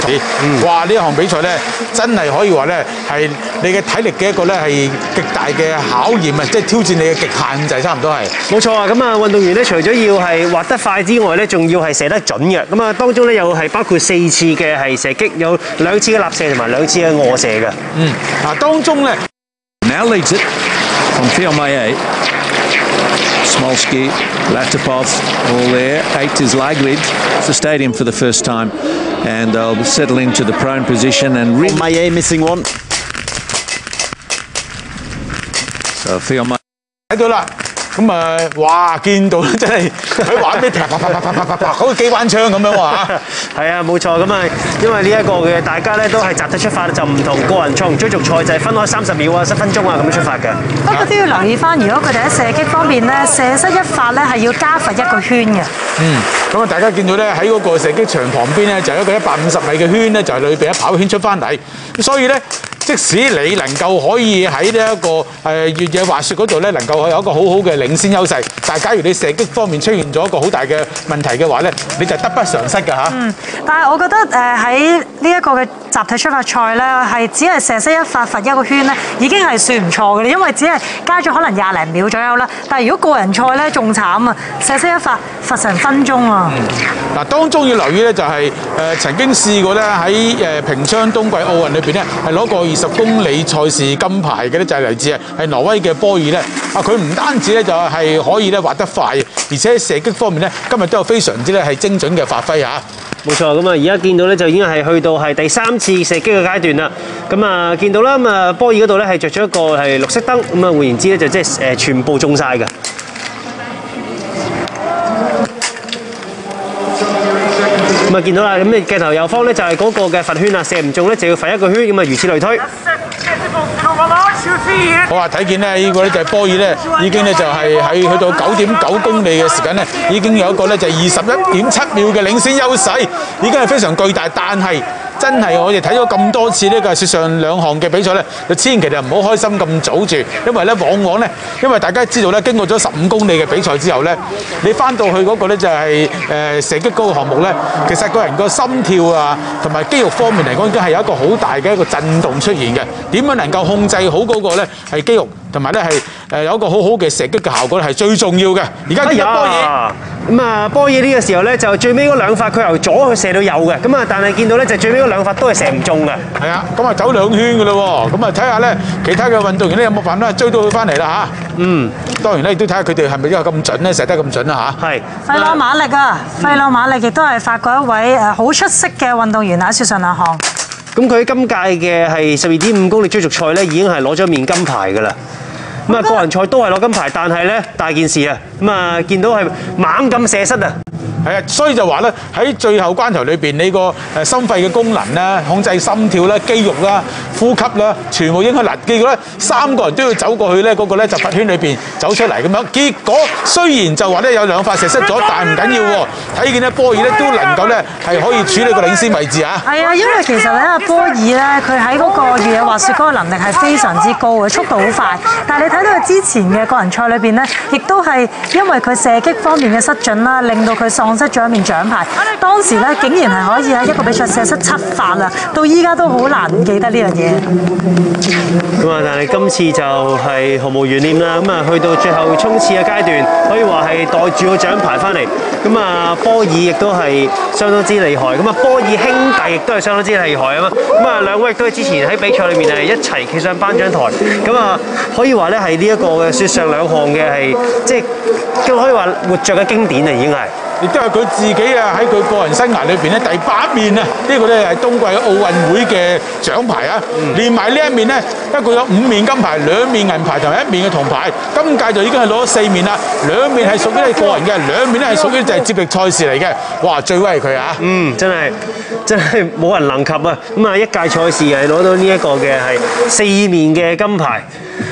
哇！呢一項比賽咧，真係可以話咧係你嘅體力嘅一個咧係極大嘅考驗啊！即係挑戰你嘅極限就係差唔多係。 冇錯啊！咁啊，運動員咧除咗要係滑得快之外咧，仲要係射得準嘅。咁啊，當中咧又係包括4次嘅係射擊，有2次嘅立射同埋2次嘅卧射嘅。 嗱，當中咧 Now leads it from Fialmaye. Smolski, Latipov, all there. 8 is Laglid for stadium for the first time. And they'll settle into the prone position and Maye missing one. So Fialmaye. 睇到啦。咁啊，哇！見到真係佢玩咩？啪，好似機關槍咁樣喎嚇。 係啊，冇錯。咁啊，因為呢一個嘅大家咧都係集體出發，就唔同個人賽同追逐賽就係分開30秒啊、7分鐘啊咁樣出發嘅。 不過都要留意翻，如果佢哋喺射擊方面咧，射失一發咧係要加罰1個圈嘅。 咁啊，大家見到咧喺嗰個射擊場旁邊咧就有一個150米嘅圈咧，就係裏邊一跑圈出翻嚟。咁所以咧，即使你能夠可以喺呢一個越野滑雪嗰度咧，能夠有一個好好嘅領先優勢，但係假如你射擊方面出現咗一個好大嘅問題嘅話咧，你就得不償失㗎嚇。 但係我覺得喺呢一個嘅集體出發賽咧，係只係射失一發罰1個圈咧，已經係算唔錯嘅，因為只係加咗可能20零秒左右啦。但係如果個人賽咧仲慘啊，射失一發罰成分鐘啊！ 嗱，當中要留意咧就係曾經試過咧喺平昌冬季奧運裏邊咧係攞過20公里賽事金牌嘅咧，就係嚟自係挪威嘅波爾咧。佢唔單止咧就係可以咧滑得快，而且射擊方面咧今日都有非常之咧係精準嘅發揮嚇。 冇錯，咁啊而家見到咧就已經係去到係第3次射擊嘅階段啦。咁啊見到啦，咁啊波爾嗰度咧係着咗一個係綠色燈，咁啊換言之咧就即係全部中晒嘅。咁啊見到啦，咁你鏡頭右方咧就係嗰個嘅罰圈啊，射唔中咧就要罰1個圈，咁啊如此類推。 好啊！睇見咧呢個咧就係波爾咧，已經咧就係喺去到9.9公里嘅時間咧，已經有一個咧就係21.7秒嘅領先優勢，已經係非常巨大。但係真係我哋睇咗咁多次呢個雪上2項嘅比賽咧，就千祈就唔好開心咁早住，因為咧往往咧，因為大家知道咧，經過咗15公里嘅比賽之後咧，你翻到去嗰個咧就係射擊嗰個項目咧，其實個人個心跳啊同埋肌肉方面嚟講，已經係有一個好大嘅一個震動出現嘅。點樣能夠控制好嗰個咧係肌肉，同埋咧係有一個好好嘅射擊嘅效果咧係最重要嘅。而家見到波爾， 咁啊波爾呢個時候咧就最尾嗰2發佢由左去射到右嘅，咁啊但係見到咧就最尾嗰2發都係射唔中嘅。 係啊，咁啊走2圈嘅咯喎，咁啊睇下咧其他嘅運動員咧有冇辦法追到佢翻嚟啦嚇。當然咧亦都睇下佢哋係咪因為咁準咧射得咁準啦嚇。 係。 費朗馬力啊，費朗馬力亦都係法國一位好出色嘅運動員喺雪上2項。 咁佢今屆嘅係12.5公里追逐賽咧，已經係攞咗面金牌㗎啦。咁啊，個人賽都係攞金牌，但係咧大件事啊，咁啊見到係猛咁射失啊！ 係啊，所以就話咧喺最後關頭裏邊，你個心肺嘅功能啦、控制心跳啦、肌肉啦、呼吸啦，全部應該嗱。結果咧3個人都要走過去咧，嗰個咧就罰圈裏邊走出嚟咁樣。結果雖然就話咧有2發射失咗，但係唔緊要喎。睇見咧波爾咧都能夠咧係可以處理個領先位置啊。 係啊，因為其實咧阿波爾咧佢喺嗰個越野滑雪嗰個能力係非常之高嘅，速度好快。但係你睇到佢之前嘅個人賽裏邊咧，亦都係因為佢射擊方面嘅失準啦，令到佢喪失咗一面獎牌。當時咧竟然係可以喺一個比賽射失7發啦，到依家都好難唔記得呢樣嘢。 咁啊，但係今次就係毫無懸念啦。咁啊，去到最後衝刺嘅階段，可以話係袋住個獎牌翻嚟。咁啊，波爾亦都係相當之厲害。咁啊，波爾兄弟亦都係相當之厲害啊嘛。咁啊，兩位亦都係之前喺比賽裏面係一齊企上頒獎台。咁啊，可以話咧係呢一個嘅雪上2項嘅係即係都可以話活著嘅經典啊，已經係。 亦都係佢自己啊喺佢個人生涯裏邊咧第8面啊！呢個咧係冬季奧運會嘅獎牌啊！連埋呢一面咧，一共有5面金牌、2面銀牌同埋1面嘅銅牌。今屆就已經係攞咗4面啦，2面係屬於你個人嘅，2面咧係屬於就係接力賽事嚟嘅。哇！最威係佢啊！ 真係冇人能及啊！咁啊，一屆賽事係攞到呢一個嘅係4面嘅金牌。